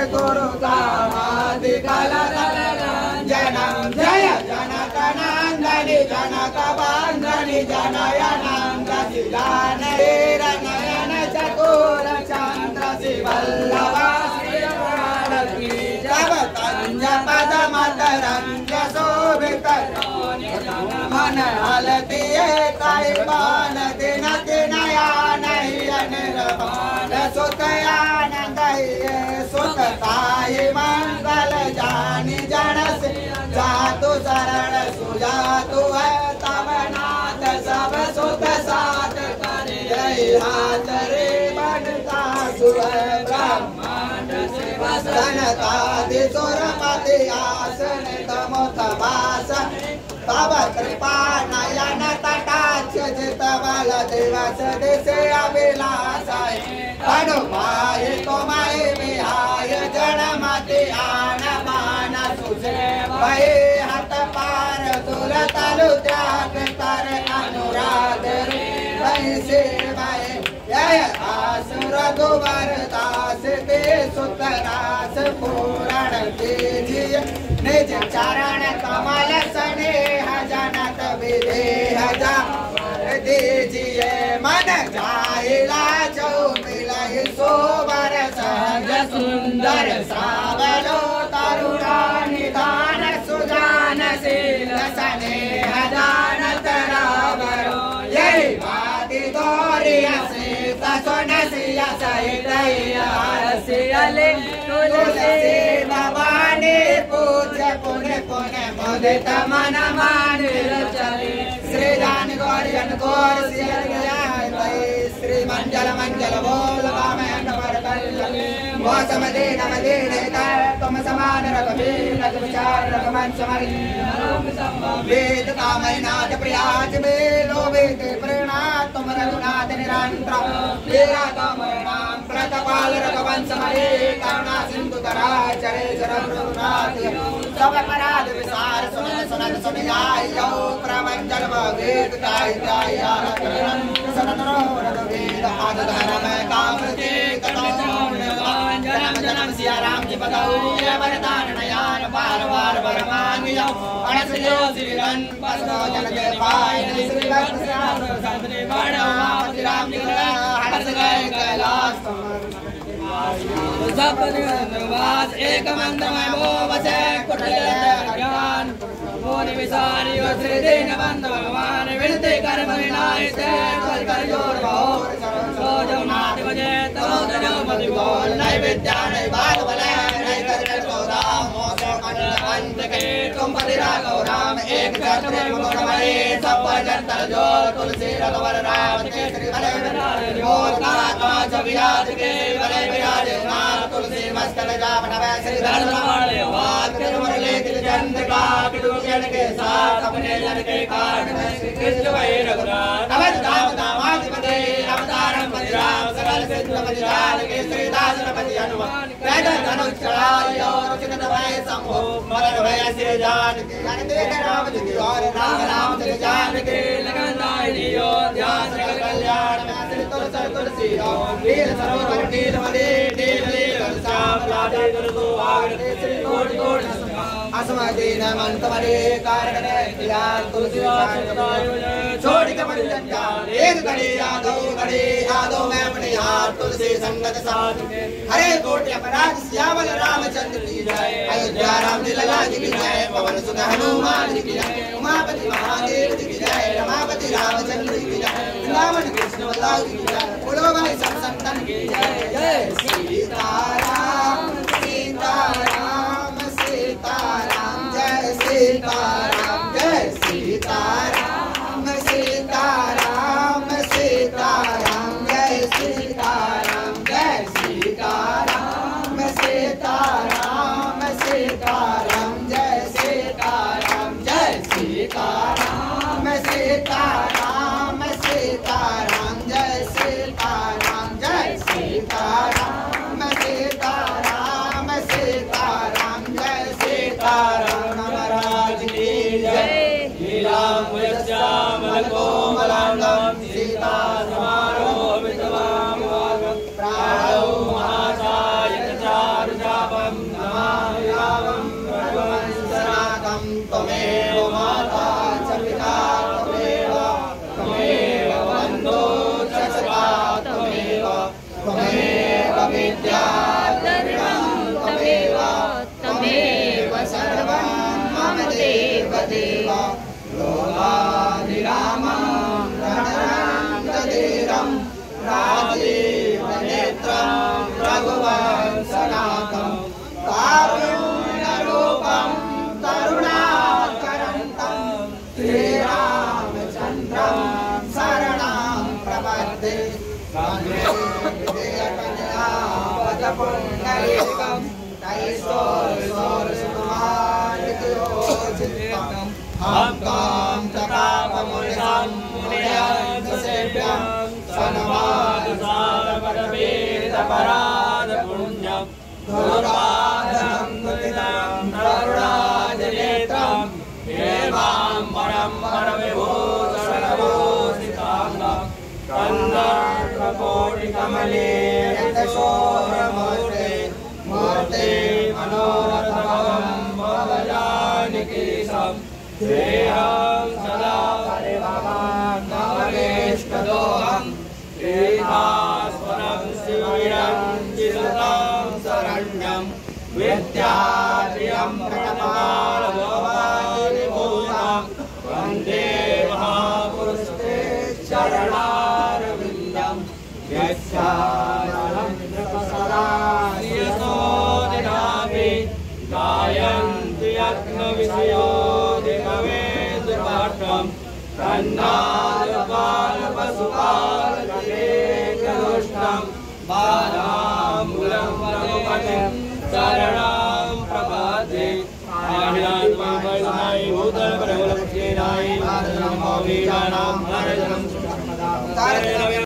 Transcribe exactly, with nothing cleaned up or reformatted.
जनम जय जनकनंदनी जनकबंधनी जनयनंदनी नयन चकोर चंद्र शिवल्लभा जब कंज पद मतरंग शोभित मन हलती कई बान दिन दिनया नहीं निर्वाण सुतयानंद सुतताई मंगल जानी जन से जातु शरण सुजातु है तब नाथ सब सुत साथ कर हाथ रे बनता सुर ब्रह्मांड से वसनतादि सुरपति आसन तमुत वासन तब कृपा नयन तटाक्ष जित बल दिवस दिशे अभिलाष अनुमाय तुमय विहाय जनमति आन मान सुसेव भय हत पार तुर तलु त्याग कर अनुराग रे भय सेवय जय आसुर दुबर दास ते सुतरास पूरण कीजिय निज चरण कमल स्नेह जनत विदेह जा दीजिए मन जाइला जो मिलहि सोबर सहज सुंदर सावलो तरुणा निधान सुजान शील स्नेह दान तरावरो यही बाती दौरिया से तसोन सिया सहित सियले तुलसी भवानी पूज्य पुण्य पुण्य मुदित मन मानिल चले श्री जान गौरी गौर श्री मंजल मंजल बोल वामन पर मौसम दीन मदीन तुम समान रघुवीर विचार रघुमन समरी वेद कामनाथ प्रियाज बेलो वेद प्रेरणा तुम रघुनाथ निरंतर तेरा तुम नाम प्रतपाल रघुवंश मरे करुणा सिंधु करा चरे रघुनाथ सब अपराध विसार सुन सुन सुन आयो प्रवंचन वेद गाय गाय शरण रघुवीर आद धर्म काम के जन्म जन्म सिया राम जी बताओ ये वरदान नयान बार बार वर मांगियो अनस जो श्री रन बसो जन के पाए श्री कृष्ण श्याम संतरे वर्णवाति राम जी हरस गए कैलाश सब निवास एक मंत्रमय वो बसे कुटिल ज्ञान मोनि विसारी श्री दीन बंधु भगवान विनती कर मरिनाय से कर कर जोर भाव सो जो नाथ बजे तो जो मति बोल नहीं विद्या नहीं बात भले नहीं कर चौदा मोक्ष अंत के तुम पति राघव राम एक छत्र मुकुटमणि सब पर जंतर जो तुलसी रघुवर राम के श्री भले बोल का छवि याद के भले विराज नाथ तुलसी मस्तक जाप नव श्री धर्म वाले बात के मुरली दिल चंद्र का विदुजन के साथ अपने जन के कारण श्री कृष्ण वै रघुनाथ अवध धाम धामाधिपते अवतारम राम सकल सिद्ध मजिराल के श्री दास पति हनुमान पैदल धनुष चढ़ाई और चित भय संभो मरण भय से जान के मन देख राम जी और राम राम जय जान के लगन दाई और ध्यान सकल कल्याण में श्री तुलसी तुलसी और नील सरोवर नील मणि नील नील श्याम लाडे दुर्गो आगते श्री कोटि कोटि असमदीन मंत मरे कारण ज्ञान तुलसी छोड़ के मन जंजाल एक घड़ी यादो घड़ी यादो में अपने हाथ तुलसी संगत साथ हरे कोटि अपराध श्यामल रामचंद्र की जय अयोध्या राम जी लला जी की जय पवन सुत हनुमान जी की जय उमापति महादेव जी की जय रमापति रामचंद्र जी की जय रावण कृष्ण बलराम जी की जय बोलो भाई सब संतन की जय जय सीताराम सीताराम सीताराम जय सीताराम जय सीताराम सीताराम सीताराम जय सीताराम जय सीताराम सीताराम सीताराम जय सीताराम जय सीताराम सीताराम सीताराम जय सीताराम जय सीताराम सीताराम सीताराम जय सीताराम महाराज की जय लीलाम यस्यामल कोमलांगम सीता समारोह विद्वाम प्राणो महाचाय चारु जापा हम काम तथापमुनिषां मुनियान् सेव्यं सन्मादसारपरवेदपराधपुण्यं गुरुपादं दुरितं करुणाजनेत्रं हेमां परं परविभूषणभूषिताङ्गं कन्दर्पकोटिकमले यशोरमूर्ते मूर्ते मनोरथमं भवजानकीशं श्रेयं सदा परिभवान्नवगेष्टदोहं श्रीभास्वरं शिवविरञ्जितं शरण्यं विद्याद्रियं प्रणमालभवादिभूतं वन्दे महापुरुषते चरणारविन्दं यस्यानलं नृपसरायसोदिनाभि गायन्ति यज्ञविषयोदिकवेदपाठं कन्नादपालपशुपालकलेकदुष्टं बालामूलं वरुपतिं शरणं प्रपद्ये आहिरान्वैवैनाय भूतलपरवलक्षेणाय मातरं भौमीराणां हरजनं सुषमदां